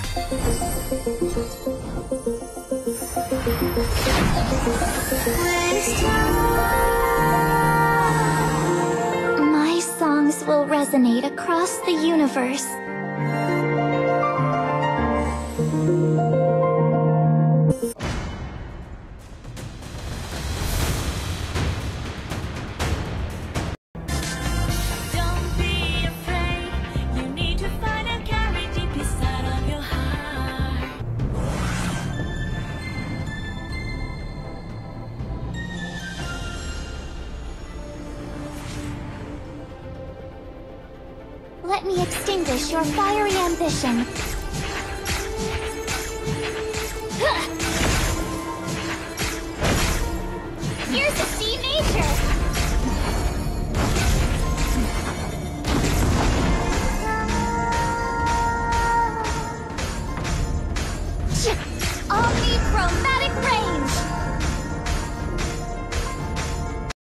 My songs will resonate across the universe. Let me extinguish your fiery ambition.